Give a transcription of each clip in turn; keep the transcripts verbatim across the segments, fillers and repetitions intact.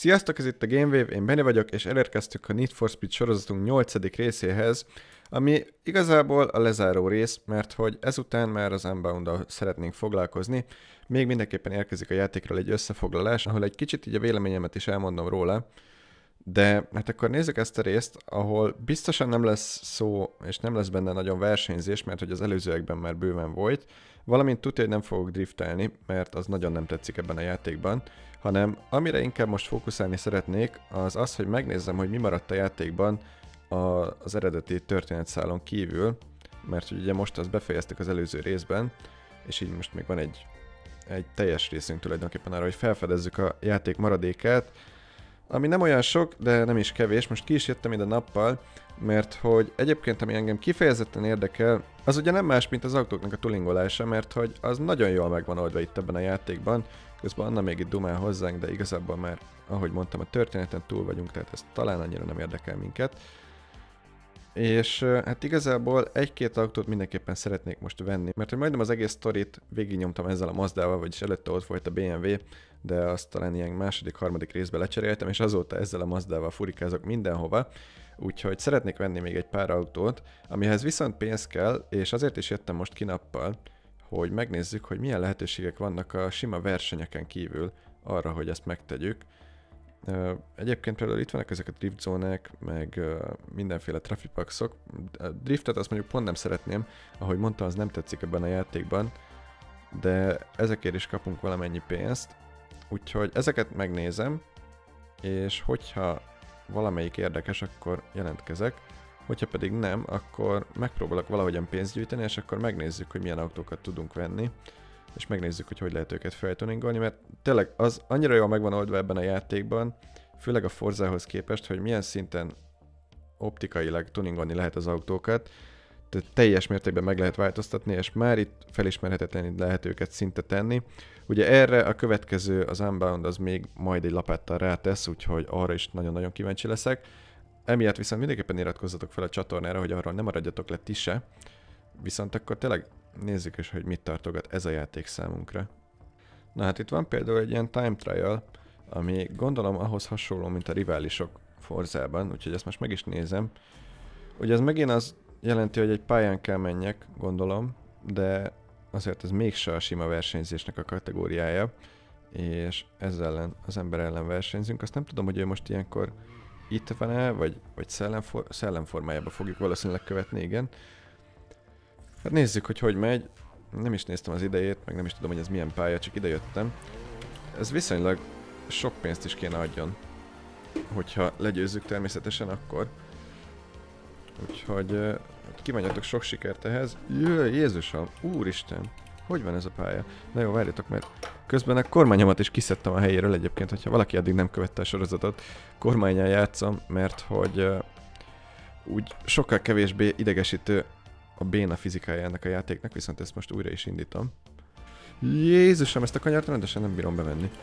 Sziasztok, ez itt a GameWave, én Benni vagyok, és elérkeztünk a Need for Speed sorozatunk nyolcadik részéhez, ami igazából a lezáró rész, mert hogy ezután már az Unbound-dal szeretnénk foglalkozni. Még mindenképpen érkezik a játékról egy összefoglalás, ahol egy kicsit így a véleményemet is elmondom róla, de hát akkor nézzük ezt a részt, ahol biztosan nem lesz szó, és nem lesz benne nagyon versenyzés, mert hogy az előzőekben már bőven volt, valamint tudja, hogy nem fogok driftelni, mert az nagyon nem tetszik ebben a játékban, hanem amire inkább most fókuszálni szeretnék, az az, hogy megnézzem, hogy mi maradt a játékban az eredeti történetszálon kívül, mert hogy ugye most azt befejeztük az előző részben, és így most még van egy, egy teljes részünk tulajdonképpen arra, hogy felfedezzük a játék maradékát, ami nem olyan sok, de nem is kevés. Most ki is jöttem ide nappal, mert hogy egyébként, ami engem kifejezetten érdekel, az ugye nem más, mint az autóknak a tuningolása, mert hogy az nagyon jól megvan oldva itt ebben a játékban, közben Anna még itt dumál hozzánk, de igazából már, ahogy mondtam, a történeten túl vagyunk, tehát ez talán annyira nem érdekel minket. És hát igazából egy-két autót mindenképpen szeretnék most venni, mert hogy majdnem az egész sztorit végignyomtam ezzel a Mazdával, vagyis előtte ott volt a bé em vé, de azt talán ilyen második, harmadik részbe lecseréltem, és azóta ezzel a Mazdával furikázok mindenhova, úgyhogy szeretnék venni még egy pár autót, amihez viszont pénz kell, és azért is jöttem most ki nappal, hogy megnézzük, hogy milyen lehetőségek vannak a sima versenyeken kívül arra, hogy ezt megtegyük. Egyébként például itt vannak ezek a drift zónák, meg mindenféle trafipaxok. A driftet azt mondjuk pont nem szeretném, ahogy mondtam, az nem tetszik ebben a játékban, de ezekért is kapunk valamennyi pénzt, úgyhogy ezeket megnézem, és hogyha valamelyik érdekes, akkor jelentkezek, hogyha pedig nem, akkor megpróbálok valahogyan pénzt gyűjteni, és akkor megnézzük, hogy milyen autókat tudunk venni, és megnézzük, hogy hogy lehet őket feltuningolni, mert tényleg az annyira jól megvan oldva ebben a játékban, főleg a Forzához képest, hogy milyen szinten optikailag tuningolni lehet az autókat, tehát teljes mértékben meg lehet változtatni, és már itt felismerhetetlenül lehet őket szinte tenni. Ugye erre a következő, az Unbound, az még majd egy lapáttal rátesz, úgyhogy arra is nagyon-nagyon kíváncsi leszek. Emiatt viszont mindenképpen iratkozzatok fel a csatornára, hogy arról nem maradjatok le ti se. Viszont akkor tényleg nézzük is, hogy mit tartogat ez a játék számunkra. Na hát itt van például egy ilyen time trial, ami gondolom ahhoz hasonló, mint a riválisok Forzában, úgyhogy ezt most meg is nézem. Ugye ez megint az jelenti, hogy egy pályán kell menjek, gondolom, de azért ez mégse a sima versenyzésnek a kategóriája, és ezzel ellen, az ember ellen versenyzünk. Azt nem tudom, hogy ő most ilyenkor itt van-e, vagy, vagy szellemfor, szellemformájában fogjuk valószínűleg követni, igen. Hát nézzük, hogy hogy megy. Nem is néztem az idejét, meg nem is tudom, hogy ez milyen pálya, csak ide jöttem. Ez viszonylag sok pénzt is kéne adjon, hogyha legyőzzük természetesen akkor. Úgyhogy uh, kívánjatok sok sikert ehhez. Jöjj, Jézusom, úristen, hogy van ez a pálya? Na jó, várjatok, mert közben a kormányomat is kiszedtem a helyéről egyébként, hogyha valaki addig nem követte a sorozatot. Kormánnyal játszom, mert hogy uh, úgy sokkal kevésbé idegesítő a béna fizikája ennek a játéknak, viszont ezt most újra is indítom. Jézusom, ezt a kanyart rendesen nem bírom bevenni.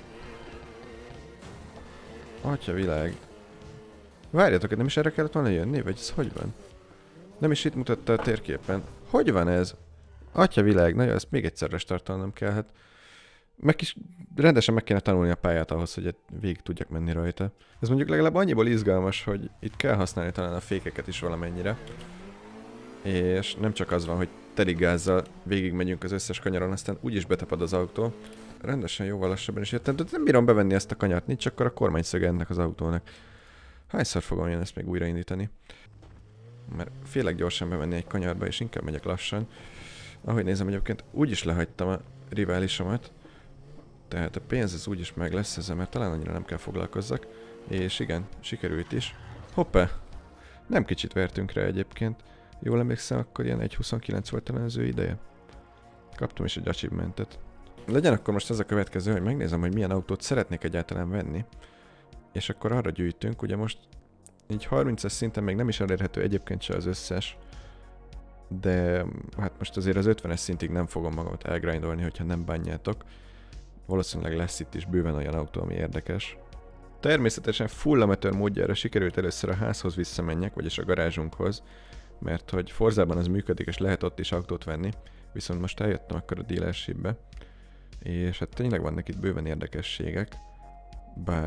Atya világ. Várjatok, nem is erre kellett volna jönni, vagy ez hogy van? Nem is itt mutatta a térképen. Hogy van ez? Atya világ, na jó, ezt még egyszer restartolnom kell, hát. Meg is rendesen meg kéne tanulni a pályát ahhoz, hogy végig tudjak menni rajta. Ez mondjuk legalább annyiból izgalmas, hogy itt kell használni talán a fékeket is valamennyire. És nem csak az van, hogy teli gázzal végig megyünk az összes kanyaron, aztán úgyis betapad az autó. Rendesen jóval lassabban is jöttem, de nem bírom bevenni ezt a kanyart, nincs akkor a kormányszöge ennek az autónak. Hányszor fogom én ezt még újraindítani? Mert félek gyorsan bevenni egy kanyarba, és inkább megyek lassan. Ahogy nézem, egyébként úgyis lehagytam a riválisomat. Tehát a pénz ez úgyis meg lesz ezzel, mert talán annyira nem kell foglalkozzak. És igen, sikerült is. Hoppá! Nem kicsit vertünk rá egyébként. Jól emlékszem, akkor ilyen egy huszonkilenc volt talán az ő ideje. Kaptam is egy achievementet. Legyen akkor most ez a következő, hogy megnézem, hogy milyen autót szeretnék egyáltalán venni. És akkor arra gyűjtünk, ugye most így harmincas szinten még nem is elérhető egyébként se az összes. De hát most azért az ötvenes szintig nem fogom magamat elgrindolni, hogyha nem bánjátok. Valószínűleg lesz itt is bőven olyan autó, ami érdekes. Természetesen full amatőr módjára sikerült először a házhoz visszamenjek, vagyis a garázsunkhoz. Mert hogy Forzában az működik, és lehet ott is autót venni. Viszont most eljöttem akkor a dealershipbe. És hát tényleg vannak itt bőven érdekességek. Bár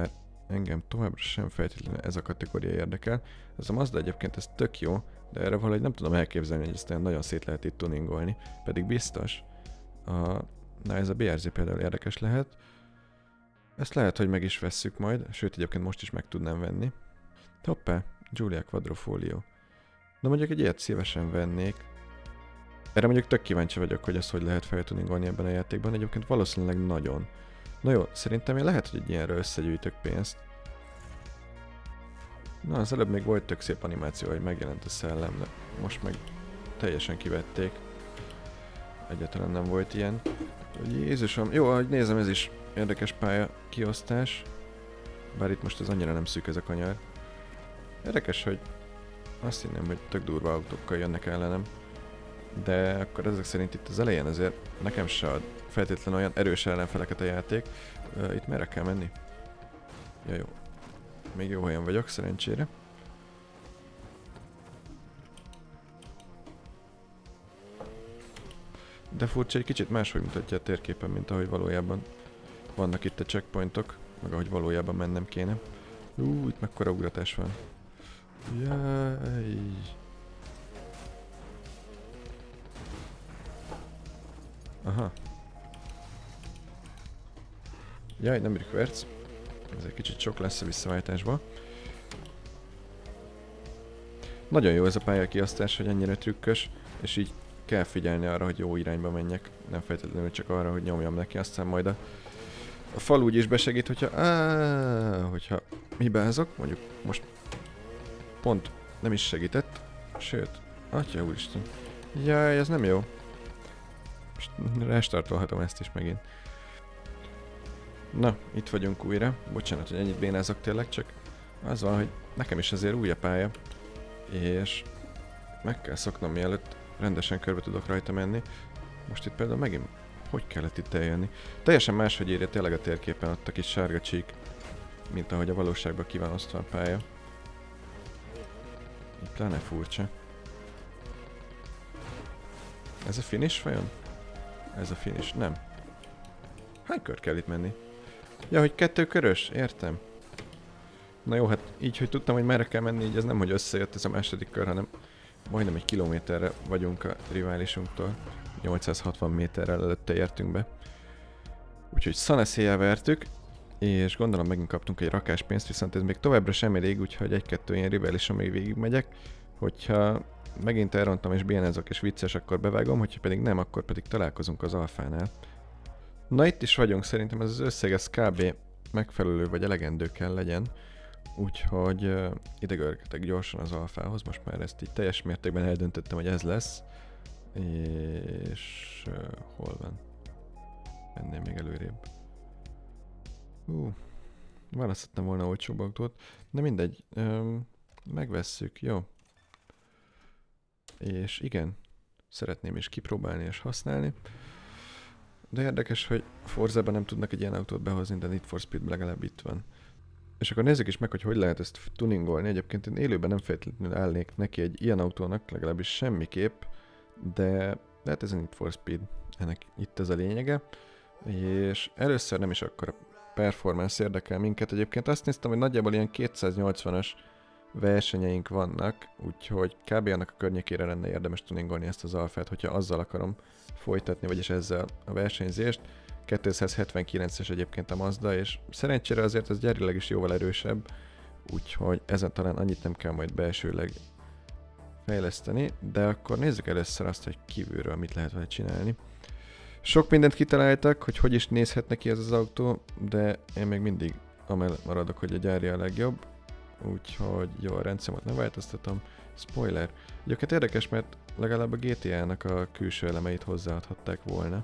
engem továbbra sem feltétlenül ez a kategória érdekel. Ez a Mazda egyébként ez tök jó, de erre valahogy nem tudom elképzelni, hogy ezt nagyon szét lehet itt tuningolni, pedig biztos. A, na ez a bé er zé például érdekes lehet. Ezt lehet, hogy meg is vesszük majd, sőt egyébként most is meg tudnám venni. Hoppá, Giulia Quadrifoglio. Na mondjuk egy ilyet szívesen vennék. Erre mondjuk tök kíváncsi vagyok, hogy ezt hogy lehet feltuningolni ebben a játékban, egyébként valószínűleg nagyon. Na jó, szerintem én lehet, hogy egy ilyenre összegyűjtök pénzt. Na, az előbb még volt tök szép animáció, hogy megjelent a szellem, de most meg teljesen kivették. Egyáltalán nem volt ilyen. Jézusom, jó, ahogy nézem, ez is érdekes pálya kiosztás. Bár itt most ez annyira nem szűk ez a kanyar. Érdekes, hogy azt hinném, hogy tök durva autókkal jönnek ellenem. De akkor ezek szerint itt az elején azért nekem se ad feltétlenül olyan erős ellenfeleket a játék. Uh, itt merre kell menni? Ja, jó. Még jó helyen vagyok, szerencsére. De furcsa, egy kicsit máshogy mutatja a térképen, mint ahogy valójában vannak itt a checkpointok, meg ahogy valójában mennem kéne. Ú, itt mekkora ugratás van. Jaj. Aha. Jaj, nem rükverc. Ez egy kicsit sok lesz a visszaváltásba. Nagyon jó ez a pályakiasztás, hogy ennyire trükkös, és így kell figyelni arra, hogy jó irányba menjek. Nem feltétlenül csak arra, hogy nyomjam neki, aztán majd a, a fal úgy is besegít, hogyha... Áááá, hogyha hibázok, mondjuk most pont nem is segített. Sőt, atya úristen. Jaj, ez nem jó. Most restartolhatom ezt is megint. Na, itt vagyunk újra. Bocsánat, hogy ennyit bénázok tényleg, csak az van, hogy nekem is azért új a pálya. És meg kell szoknom, mielőtt rendesen körbe tudok rajta menni. Most itt például megint hogy kellett itt eljönni? Teljesen máshogy írja tényleg a térképen ott a kis sárga csík, mint ahogy a valóságban ki van osztva a pálya. Itt pláne furcsa. Ez a finish vajon? Ez a finish, nem. Hány kör kell itt menni? Ja, hogy kettő körös? Értem. Na jó, hát így, hogy tudtam, hogy merre kell menni, így ez nem, hogy összejött ez a második kör, hanem majdnem egy kilométerre vagyunk a riválisunktól. nyolcszázhatvan méterrel előtte értünk be. Úgyhogy szaneszéjjel vertük, és gondolom megint kaptunk egy rakás pénzt, viszont ez még továbbra sem elég, úgyhogy egy-kettő ilyen riválison még végigmegyek. Hogyha megint elrontam és bénázok és vicces, akkor bevágom, hogyha pedig nem, akkor pedig találkozunk az alfánál. Na itt is vagyunk, szerintem ez az összeg, ez kb. Megfelelő vagy elegendő kell legyen. Úgyhogy uh, ide görgetek gyorsan az alfához, most már ezt így teljes mértékben eldöntöttem, hogy ez lesz. És uh, hol van? Ennél még előrébb. Uh, választottam volna olcsóbb autót, de mindegy, um, megvesszük, jó. És igen, szeretném is kipróbálni és használni. De érdekes, hogy Forzában nem tudnak egy ilyen autót behozni, de Need for Speed legalább itt van. És akkor nézzük is meg, hogy hogy lehet ezt tuningolni. Egyébként én élőben nem feltétlenül állnék neki egy ilyen autónak, legalábbis semmiképp, de lehet ez a Need for Speed, ennek itt ez a lényege. És először nem is akkor a performance érdekel minket. Egyébként azt néztem, hogy nagyjából ilyen kétszáznyolcvanas versenyeink vannak, úgyhogy kb. Annak a környékére lenne érdemes tuningolni ezt az alfát, hogyha azzal akarom folytatni, vagyis ezzel a versenyzést. kétszázhetvenkilences egyébként a Mazda, és szerencsére azért ez gyárilag is jóval erősebb, úgyhogy ezen talán annyit nem kell majd belsőleg fejleszteni, de akkor nézzük először azt, hogy kívülről mit lehet vele csinálni. Sok mindent kitaláltak, hogy hogy is nézhet neki ez az autó, de én még mindig amellett maradok, hogy a gyári a legjobb, úgyhogy jó, a rendszámot nem változtatom. Spoiler. Egyébként érdekes, mert legalább a gé té á-nak a külső elemeit hozzáadhatták volna.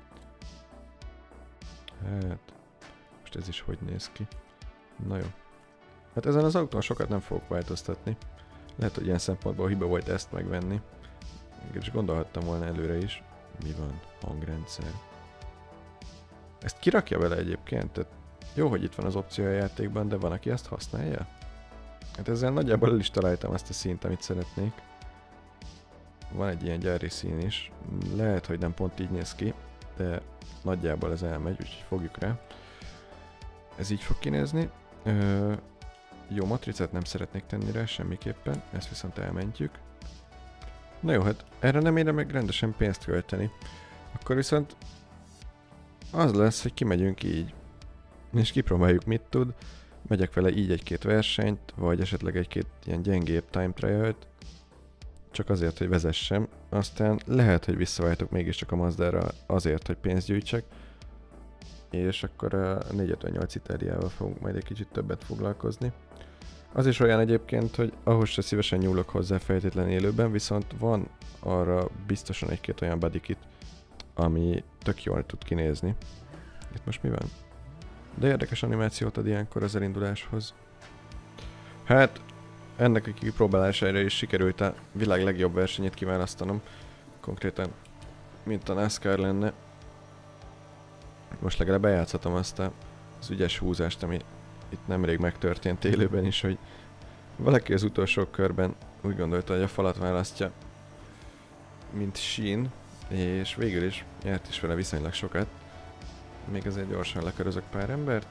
Hát, most ez is hogy néz ki. Na jó. Hát ezen az autón sokat nem fogok változtatni. Lehet, hogy ilyen szempontból hiba volt ezt megvenni. És gondolhattam volna előre is. Mi van? Hangrendszer. Ezt kirakja vele egyébként? Tehát jó, hogy itt van az opció a játékban, de van, aki ezt használja? Hát ezzel nagyjából el is találtam azt a színt, amit szeretnék. Van egy ilyen gyári szín is. Lehet, hogy nem pont így néz ki, de nagyjából ez elmegy, úgyhogy fogjuk rá. Ez így fog kinézni. Ö, jó, matricát nem szeretnék tenni rá semmiképpen, ezt viszont elmentjük. Na jó, hát erre nem érem meg rendesen pénzt költeni. Akkor viszont az lesz, hogy kimegyünk így. És kipróbáljuk, mit tud. Megyek vele így egy-két versenyt, vagy esetleg egy-két ilyen gyengébb time trial-t. Csak azért, hogy vezessem. Aztán lehet, hogy visszaváltok mégiscsak a Mazdára azért, hogy pénzt gyűjtsek. És akkor a négyszázötvennyolc Itáliával fogunk majd egy kicsit többet foglalkozni. Az is olyan egyébként, hogy ahhoz se szívesen nyúlok hozzá feltétlen élőben, viszont van arra biztosan egy-két olyan bodykit, ami tök jól tud kinézni. Itt most mi van? De érdekes animációt ad ilyenkor az elinduláshoz. Hát, ennek a kipróbálására is sikerült a világ legjobb versenyét kiválasztanom. Konkrétan, mint a NASCAR lenne. Most legalább bejátszhatom azt az ügyes húzást, ami itt nemrég megtörtént élőben is, hogy valaki az utolsó körben úgy gondolta, hogy a falat választja, mint sín, és végül is nyert is vele viszonylag sokat. Még azért gyorsan lekörözök pár embert.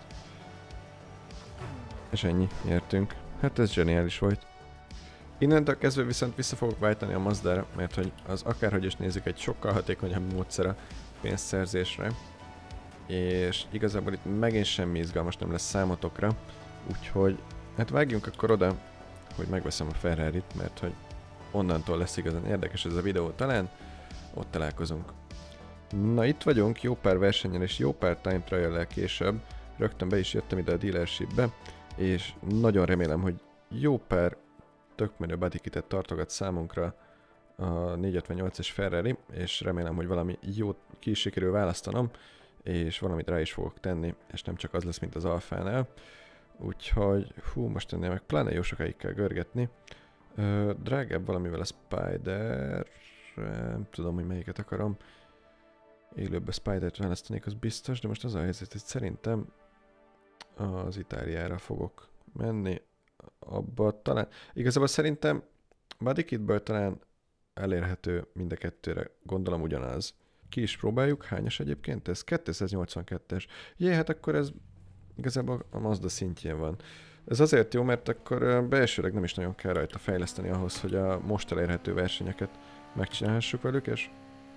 És ennyi, nyertünk. Hát ez zseniális volt. Innentől kezdve viszont vissza fogok váltani a Mazdára, mert hogy az akárhogy is nézzük, egy sokkal hatékonyabb módszer a pénzszerzésre. És igazából itt megint semmi izgalmas nem lesz számotokra, úgyhogy hát vágjunk akkor oda, hogy megveszem a Ferrarit, mert hogy onnantól lesz igazán érdekes ez a videó, talán ott találkozunk. Na itt vagyunk, jó pár versenyen és jó pár time trial-lel később, rögtön be is jöttem ide a dealershipbe, és nagyon remélem, hogy jó pár tök menő bodykitet tartogat számunkra a négyszázötvennyolcas Ferrari, és remélem, hogy valami jót ki is sikerül választanom, és valamit rá is fogok tenni, és nem csak az lesz, mint az Alfánál. Úgyhogy, hú, most ennél meg pláne jó sokáig kell görgetni. Ö, drágább valamivel a Spider, nem tudom, hogy melyiket akarom. Élőbb Spidert választanék, az biztos, de most az a helyzet, hogy szerintem az Itáliára fogok menni. Abba talán, igazából szerintem bodykitből talán elérhető mind a kettőre, gondolom ugyanaz. Ki is próbáljuk, hányas egyébként ez? kétszáznyolcvankettes. Jé, hát akkor ez igazából a Mazda szintjén van. Ez azért jó, mert akkor belsőleg nem is nagyon kell rajta fejleszteni ahhoz, hogy a most elérhető versenyeket megcsinálhassuk velük, és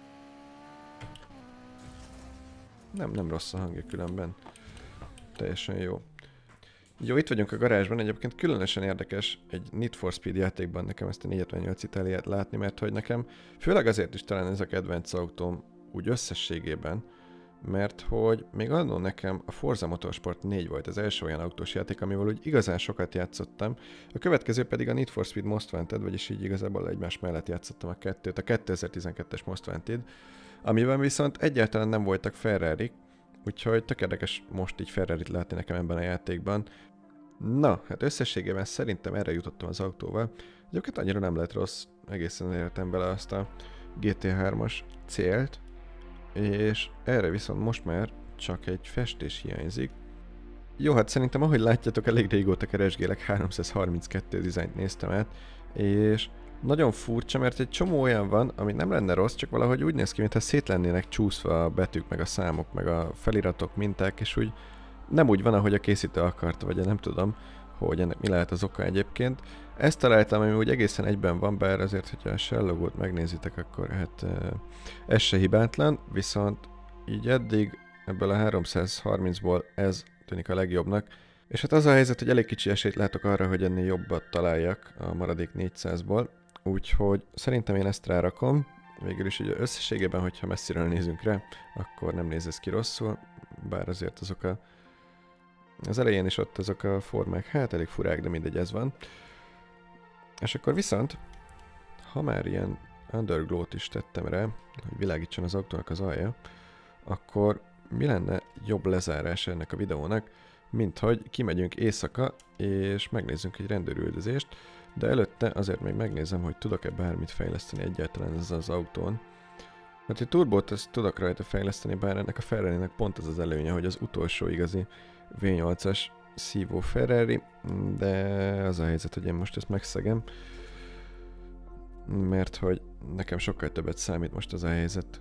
nem, nem rossz a hangja különben. Teljesen jó. Jó, itt vagyunk a garázsban, egyébként különösen érdekes egy Need for Speed játékban nekem ezt a négyszázötvennyolc Itáliát látni, mert hogy nekem főleg azért is talán ez a kedvenc autóm úgy összességében, mert hogy még annól nekem a Forza Motorsport négy volt az első olyan autós játék, amivel úgy igazán sokat játszottam, a következő pedig a Need for Speed Most Wanted, vagyis így igazából egymás mellett játszottam a kettőt, a kétezer-tizenkettes Most Wanted, amiben viszont egyáltalán nem voltak Ferrari, úgyhogy tök érdekes most így Ferrarit látni nekem ebben a játékban. Na, hát összességében szerintem erre jutottam az autóval. Egyébként annyira nem lett rossz, egészen elértem bele azt a gé té hármas célt, és erre viszont most már csak egy festés hiányzik. Jó, hát szerintem ahogy látjátok, elég régóta keresgélek, háromszázharminckettő dizájnt néztem át, és nagyon furcsa, mert egy csomó olyan van, ami nem lenne rossz, csak valahogy úgy néz ki, mintha szét lennének csúszva a betűk, meg a számok, meg a feliratok, minták, és úgy nem úgy van, ahogy a készítő akarta, vagy nem tudom, hogy ennek mi lehet az oka egyébként. Ezt találtam, ami úgy egészen egyben van, bár azért, hogyha a Shell logót megnézitek, akkor hát ez se hibátlan, viszont így eddig ebből a háromszázharmincból ez tűnik a legjobbnak. És hát az a helyzet, hogy elég kicsi esélyt látok arra, hogy ennél jobbat találjak a maradék négyszázból, úgyhogy szerintem én ezt rárakom. Végül is ugye összességében, hogyha messziről nézünk rá, akkor nem néz ez ki rosszul, bár azért azok a az elején is ott azok a formák, hát elég furák, de mindegy, ez van. És akkor viszont, ha már ilyen underglow-t is tettem rá, hogy világítson az autónak az alja, akkor mi lenne jobb lezárása ennek a videónak, mint hogy kimegyünk éjszaka, és megnézzünk egy rendőrüldözést, de előtte azért még megnézem, hogy tudok-e bármit fejleszteni egyáltalán ezzel az autón. Hát egy turbót ezt tudok rajta fejleszteni, bár ennek a Ferrari-nek pont az az előnye, hogy az utolsó igazi vé nyolcas szívó Ferrari, de az a helyzet, hogy én most ezt megszegem, mert hogy nekem sokkal többet számít most az a helyzet,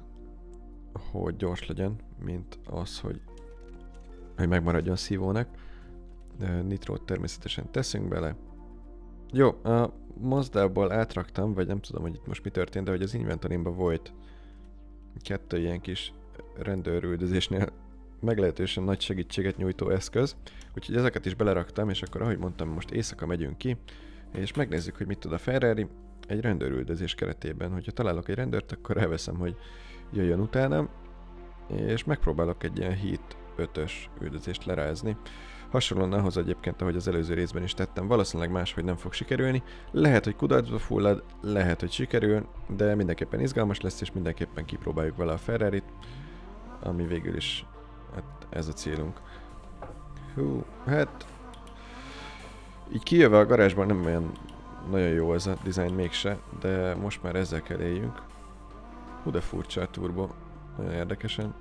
hogy gyors legyen, mint az, hogy, hogy megmaradjon szívónak. Nitrót természetesen teszünk bele. Jó, a Mazdából átraktam, vagy nem tudom, hogy itt most mi történt, de hogy az inventorimban volt kettő ilyen kis rendőrüldözésnél meglehetősen nagy segítséget nyújtó eszköz. Úgyhogy ezeket is beleraktam, és akkor ahogy mondtam, most éjszaka megyünk ki, és megnézzük, hogy mit tud a Ferrari egy rendőrüldözés keretében. Hogyha találok egy rendőrt, akkor elveszem, hogy jöjjön utánam, és megpróbálok egy ilyen Heat ötös üldözést lerázni. Hasonlóan ahhoz egyébként, ahogy az előző részben is tettem, valószínűleg máshogy nem fog sikerülni. Lehet, hogy kudarcba fullad, lehet, hogy sikerül, de mindenképpen izgalmas lesz, és mindenképpen kipróbáljuk vele a Ferrarit, ami végül is hát ez a célunk. Hú, hát így kijövve a garázsban nem olyan nagyon jó ez a design mégse, de most már ezzel kell éljünk. Hú, de furcsa a turbo, nagyon érdekesen.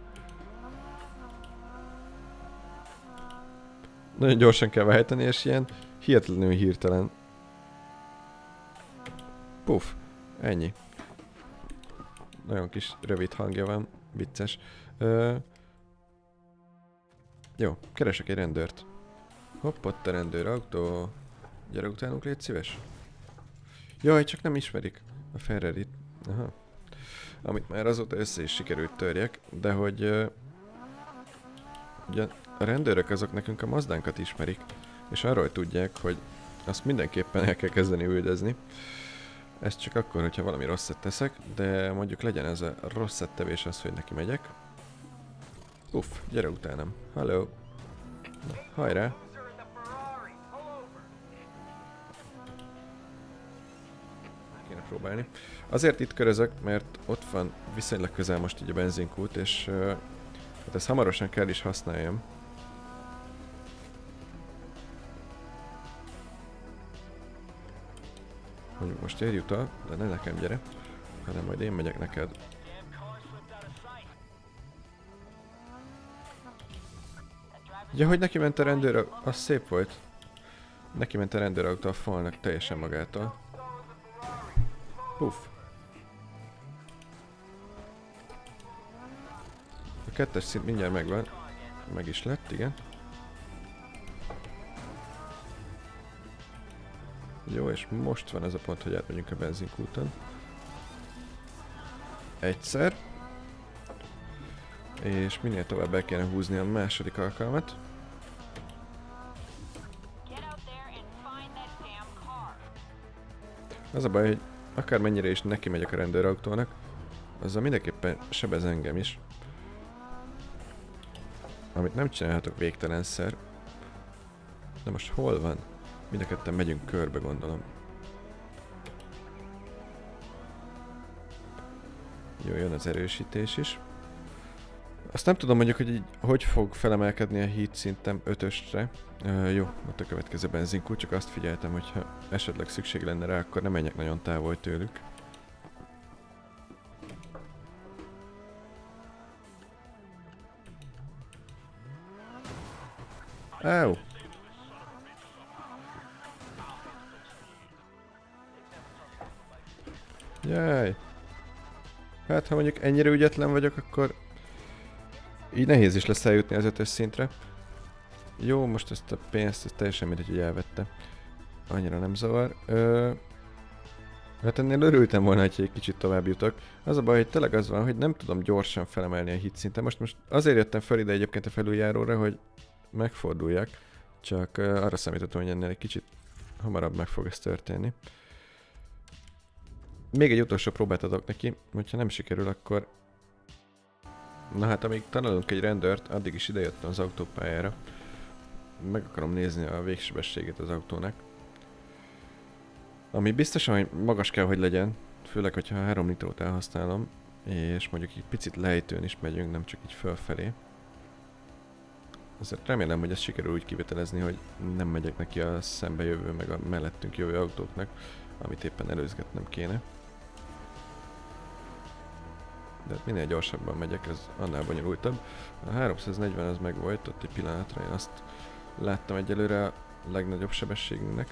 Nagyon gyorsan kell váltani, és ilyen hihetetlenül hirtelen. Puff, ennyi. Nagyon kis rövid hangja van, vicces. Ö... Jó, keresek egy rendőrt. Hopp, ott a rendőrautó. Gyere utánunk, légy szíves. Jaj, csak nem ismerik a Ferrarit. Aha. Amit már azóta össze is sikerült törjek, de hogy... Uh, ugye a rendőrök azok nekünk a Mazdánkat ismerik, és arról tudják, hogy azt mindenképpen el kell kezdeni üldözni. Ez csak akkor, hogyha valami rosszat teszek, de mondjuk legyen ez a rosszat tevés az, hogy neki megyek. Uff, gyere utánam. Hello. Na, hajrá. Kéne próbálni. Azért itt körözök, mert ott van viszonylag közel most így a benzinkút, és uh, hát ezt hamarosan kell is használjam. Mondjuk most érjut el, de ne nekem gyere, hanem majd én megyek neked. Ja, hogy neki ment a rendőr, az szép volt. Neki ment a rendőrautó a falnak teljesen magától. Puff. A kettes szint mindjárt megvan. Meg is lett, igen. Jó, és most van ez a pont, hogy átmegyünk a benzinkúton. Egyszer. És minél tovább el kéne húzni a második alkalmat. Az a baj, hogy akármennyire is neki megyek a rendőrautónak, azzal mindenképpen sebez engem is. Amit nem csinálhatok végtelenszer. De most hol van? Mind a ketten megyünk körbe, gondolom. Jó, jön az erősítés is. Azt nem tudom mondjuk, hogy így hogy fog felemelkedni a heat szintem ötösre. Uh, jó, ott a következő benzinkút, csak azt figyeltem, hogyha esetleg szükség lenne rá, akkor nem menjek nagyon távol tőlük. Áú! Jaj! Hát, ha mondjuk ennyire ügyetlen vagyok, akkor így nehéz is lesz eljutni az ötös szintre. Jó, most ezt a pénzt, ezt teljesen mindegy, hogy elvette. Annyira nem zavar. Ö... Hát ennél örültem volna, hogy egy kicsit tovább jutok. Az a baj, hogy tényleg az van, hogy nem tudom gyorsan felemelni a hit szinten. Most, most azért jöttem fel ide egyébként a felüljáróra, hogy megforduljak. Csak uh, arra számítottam, hogy ennél egy kicsit hamarabb meg fog ez történni. Még egy utolsó próbát adok neki, hogyha nem sikerül, akkor... Na hát, amíg tanulunk egy rendőrt, addig is idejöttem az autópályára. Meg akarom nézni a végsebességét az autónak. Ami biztosan, hogy magas kell, hogy legyen, főleg, hogyha a három nitrót elhasználom, és mondjuk egy picit lejtőn is megyünk, nem csak így fölfelé. Azért remélem, hogy ezt sikerül úgy kivételezni, hogy nem megyek neki a szembe jövő, meg a mellettünk jövő autóknak, amit éppen előzgetnem kéne. De minél gyorsabban megyek, ez annál bonyolultabb. A háromszáznegyven az meg volt, ott egy pillanatra én azt láttam egyelőre a legnagyobb sebességünknek.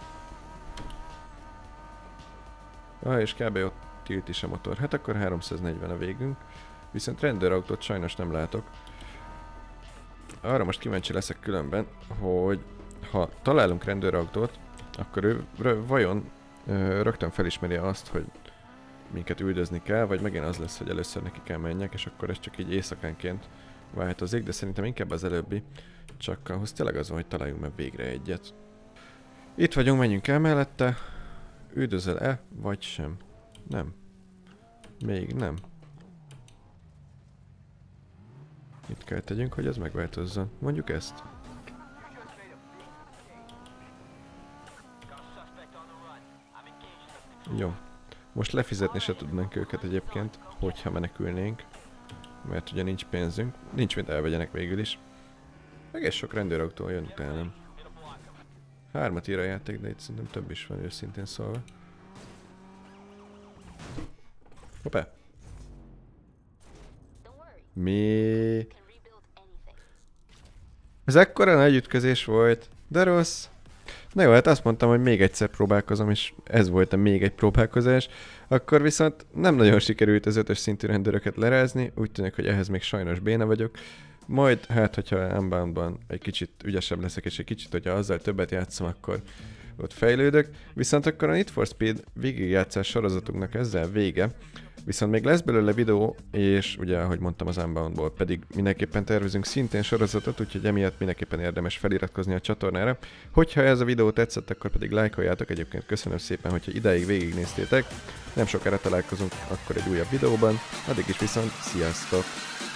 Ah, és kb. Ott tilt is a motor. Hát akkor háromszáznegyven a végünk. Viszont rendőrautót sajnos nem látok. Arra most kíváncsi leszek különben, hogy ha találunk rendőrautót, akkor ő vajon ö, rögtön felismeri azt, hogy minket üldözni kell, vagy megint az lesz, hogy először neki kell menjek, és akkor ez csak így éjszakánként változik, de szerintem inkább az előbbi, csak ahhoz tényleg az van, hogy találjunk meg végre egyet. Itt vagyunk, menjünk el mellette. Üldözöl-e, vagy sem? Nem. Még nem. Itt kell tegyünk, hogy ez megváltozzon. Mondjuk ezt. Jó. Most lefizetni se tudnánk őket egyébként, hogyha menekülnénk. Mert ugye nincs pénzünk. Nincs mit elvegyenek végül is. Egész sok rendőrautó jön utánam. Hármat ír a játék, de itt szerintem több is van, őszintén szólva. Hoppá! Mi? Ez ekkora nagy ütközés volt, de rossz. Na jó, hát azt mondtam, hogy még egyszer próbálkozom, és ez volt a még egy próbálkozás. Akkor viszont nem nagyon sikerült az ötös szintű rendőröket lerázni, úgy tűnik, hogy ehhez még sajnos béna vagyok. Majd, hát, hogyha Unboundban egy kicsit ügyesebb leszek, és egy kicsit, hogyha azzal többet játszom, akkor ott fejlődök. Viszont akkor a Need for Speed végigjátszás sorozatunknak ezzel vége. Viszont még lesz belőle videó, és ugye, ahogy mondtam, az Unboundból pedig mindenképpen tervezünk szintén sorozatot, úgyhogy emiatt mindenképpen érdemes feliratkozni a csatornára. Hogyha ez a videó tetszett, akkor pedig lájkoljátok, egyébként köszönöm szépen, hogyha idáig végignéztétek. Nem sokára találkozunk akkor egy újabb videóban, addig is viszont sziasztok!